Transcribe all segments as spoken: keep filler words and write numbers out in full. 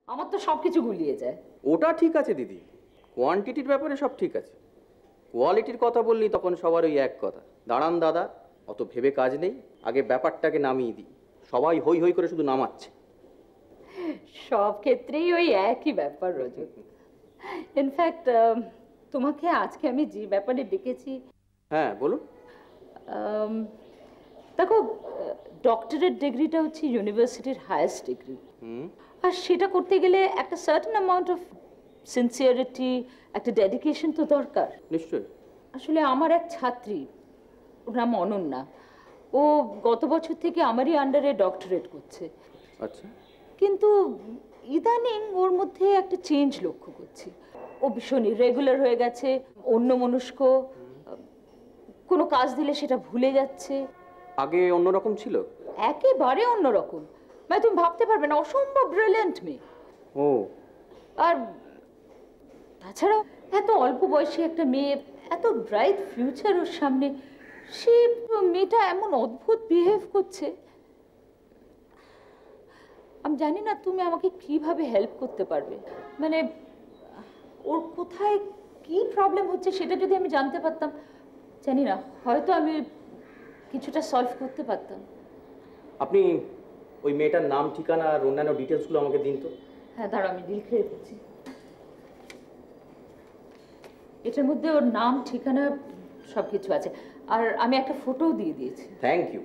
আমার তো সবকিছু গুলিয়ে যায়। ওটা ঠিক আছে দিদি, কোয়ান্টিটির ব্যাপারে সব ঠিক আছে, কোয়ালিটির কথা বললি তখন সবার ওই এক কথা। দাঁড়ান দাদা, অত ভেবে কাজ নেই, আগে ব্যাপারটাকে নামিয়ে দিই। সবাই হই হই করে শুধু নামাচ্ছে। সব ক্ষেত্রেই ওই একই ব্যাপার রজত। ইনফ্যাক্ট তোমাকে আজকে আমি যে ব্যাপারে ডেকেছি। হ্যাঁ বলুন। দেখো, ডক্টরেট ডিগ্রিটা হচ্ছে ইউনিভার্সিটির হায়েস্ট ডিগ্রি, আর সেটা করতে গেলে একটা সার্টেন অ্যামাউন্ট অফ সিনসিয়ারিটি, একটা ডেডিকেশন তো দরকার। নিশ্চয়ই। আসলে আমার এক ছাত্রী, ওর নাম অনন্যা, ও গত বছর থেকে আমারই আন্ডারে ডক্টরেট করছে। আচ্ছা। কিন্তু ইদানিং ওর মধ্যে একটা চেঞ্জ লক্ষ্য করছি। ও ভীষণ ইরেগুলার হয়ে গেছে, অন্যমনস্ক, কোনো কাজ দিলে সেটা ভুলে যাচ্ছে। আগে অন্যরকম ছিল? একেবারে অন্যরকম, মানে তুমি ভাবতে পারবে না, অসম্ভব ব্রিলিয়ান্ট মেয়ে। ও। আর তাছাড়া এত অল্প বয়সী একটা মেয়ে, এত ব্রাইট ফিউচার ওর সামনে, সে মেয়েটা এমন অদ্ভুত বিহেভ করছে। আমি জানি না তুমি আমাকে কিভাবে হেল্প করতে পারবে। মানে ওর কোথায় কি প্রবলেম হচ্ছে সেটা যদি আমি জানতে পারতাম, জানি না, হয়তো আমি কিছুটা সলভ করতে পারতাম। আপনি ওই মেয়েটার নাম, ঠিকানা আর অন্যান্য ডিটেলসগুলো আমাকে দিন তো। হ্যাঁ দাঁড়া, আমি লিখে রেখেছি। এটার মধ্যে ওর নাম, ঠিকানা সব কিছু আছে, আর আমি একটা ফটোও দিয়ে দিয়েছি। Thank you.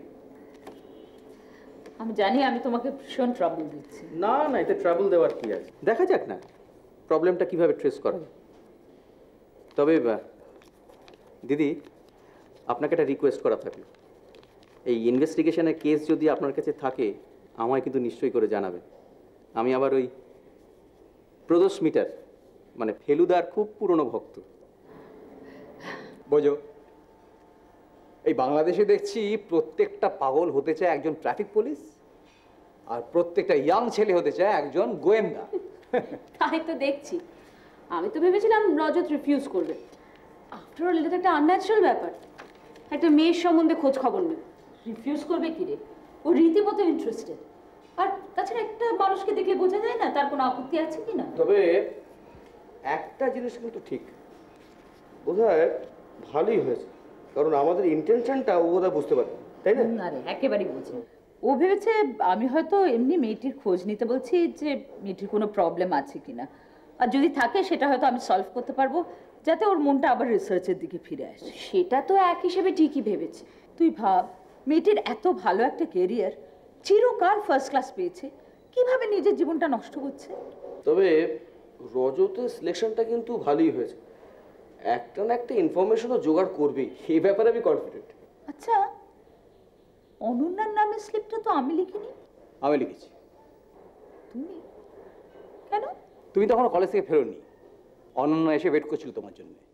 আমি জানি আমি তোমাকে ভীষণ ট্রাবল দিচ্ছি। না না, এতে ট্রাবল দেওয়ার কি আছে, দেখা যাক না প্রবলেমটা কিভাবে ট্রেস করা যায়। তবে দিদি, আপনাকে একটা রিকোয়েস্ট করা থাকলো, এই ইনভেস্টিগেশনের কেস যদি আপনার কাছে থাকে আমায় কিন্তু নিশ্চয়ই করে জানাবেন। আমি আবার ওই প্রদোষ মিটার মানে ফেলুদার খুব পুরনো ভক্ত। বোঝো, এই বাংলাদেশে দেখছি প্রত্যেকটা পাগল হতে চায় একজন ট্রাফিক পুলিশ, আর প্রত্যেকটা ইয়াং ছেলে হতে চায় একজন গোয়েন্দা। তাই তো দেখছি। আমি তো ভেবেছিলাম রজত রিফিউজ করবে। আফটার অল এটা তো একটা আনন্যাচারাল ব্যাপার, একটা মেয়ের সম্বন্ধে খোঁজ খবর নেই। রিফিউজ করবে কি রে, ও রীতিমতো ইন্টারেস্টেড। আর তাছাড়া একটা মানুষকে দেখলে বোঝা যায় না তার কোনো আপত্তি আছে কি না। তবে একটা জিনিস কিন্তু ঠিক, বোধহয় ভালোই হয়েছে, কারণ আমাদের ইন্টেনশনটা ও বোধহয় বুঝতে পারে, তাই না? না রে, একেবারেই বুঝি। ও ভেবেছে আমি হয়তো এমনি মেয়েটির খোঁজ নিতে বলছি যে মেয়েটির কোনো প্রবলেম আছে কিনা, আর যদি থাকে সেটা হয়তো আমি সলভ করতে পারবো, যাতে ওর মনটা আবার রিসার্চের দিকে ফিরে আসে। সেটা তো এক হিসেবে ঠিকই ভেবেছে। তুই ভাব, মেয়েটির এত ভালো একটা কেরিয়ার, চিরকাল ফার্স্ট ক্লাস পেয়েছে, কিভাবে নিজের জীবনটা নষ্ট করছে। তবে রজতের সিলেকশনটা কিন্তু ভালোই হয়েছে, একটা না একটা ইনফরমেশনও জোগাড় করবে, এই ব্যাপারে আমি কনফিডেন্ট। আচ্ছা, অনন্যার নামের স্লিপটা তো আমি লিখিনি। আমি লিখেছি। তুমি কেন? তুমি তখন কলেজ থেকে ফেরোনি, অনন্যা এসে ওয়েট করছিল তোমার জন্য।